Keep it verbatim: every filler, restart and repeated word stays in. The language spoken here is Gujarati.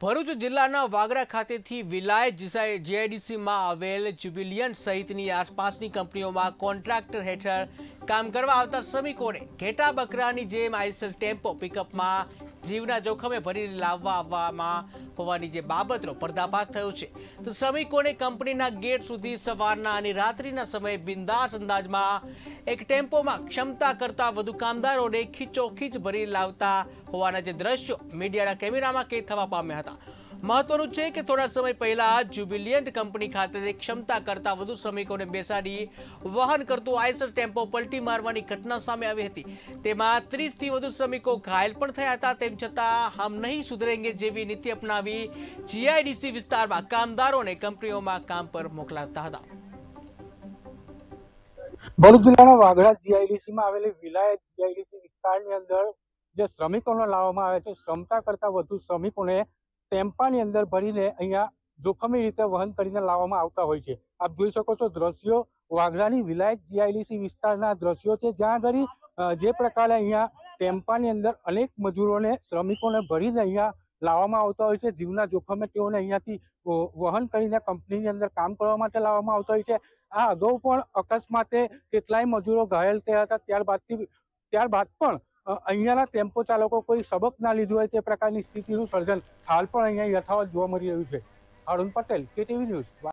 ભરૂચ જિલ્લાના વાગરા ખાતેથી વિલાયત જીઆઈડીસીમાં આવેલ જ્યુબિલિયન્ટ સહિતની આસપાસની કંપનીઓમાં કોન્ટ્રાક્ટર હેઠળ કામ કરવા આવતા શ્રમિકોને ઘેટા બકરાની જેમ આઈસર ટેમ્પો પિકઅપમાં જીવના જોખમે ભરી લાવવા આવવામાં હોવાની જે બાબતનો પર્દાફાશ થયો છે, તો શ્રમિકોને કંપનીના ગેટ સુધી સવારના અને રાત્રિના સમયે બિંદાસ અંદાજમાં એક ટેમ્પોમાં ક્ષમતા કરતા વધુ કામદારોને ખીચોખીચ ભરી લાવતા હોવાના જે દ્રશ્યો મીડિયાના કેમેરામાં કેદ થવા પામ્યા હતા। મહત્વનું છે કે થોડા સમય પહેલા જ્યુબિલિયન્ટ કંપની ખાતે ક્ષમતા કરતા વધુ શ્રમિકોને બેસાડી વહન કરતું આઈસર ટેમ્પો પલટી મારવાની ઘટના સામે આવી હતી। તેમાં ત્રીસ થી વધુ શ્રમિકો ઘાયલ પણ થયા હતા। તેમ છતાં હમ નહીં સુધરેંગે જેવી નીતિ અપનાવી જીઆઈડીસી વિસ્તારમાં કામદારોને કંપનીઓમાં કામ પર મોકલાતા હતા। ભરૂચ જિલ્લાના વાગરા જીઆઈડીસીમાં આવેલી વિલાયત જીઆઈડીસી વિસ્તારની અંદર જે શ્રમિકોને લાવવામાં આવે છે, ક્ષમતા કરતા વધુ શ્રમિકોને ટેમ્પાની અંદર ભરીને અહીંયા જોખમી રીતે વહન કરીને લાવવામાં આવતા હોય છે। આપ જોઈ શકો છો દ્રશ્યો વાગરાની વિલાયત જીઆઈડીસી વિસ્તારના દ્રશ્યો છે, જ્યાં આગળ જે પ્રકારે અહીંયા ટેમ્પાની અંદર અનેક મજૂરોને શ્રમિકોને ભરીને અહીંયા લાવવામાં આવતા હોય છે। જીવના જોખમે તેઓને અહીંયાથી વહન કરીને કંપનીની અંદર કામ કરવા માટે લાવવામાં આવતા હોય છે। આ અગાઉ પણ અકસ્માતે કેટલાય મજૂરો ઘાયલ થયા હતા, ત્યારબાદથી ત્યારબાદ પણ અહીંયાના ટેમ્પો ચાલકો કોઈ સબક ના લીધું હોય તે પ્રકારની સ્થિતિનું સર્જન હાલ પણ અહીંયા યથાવત જોવા મળી રહ્યું છે। Arun Patel, KTV news.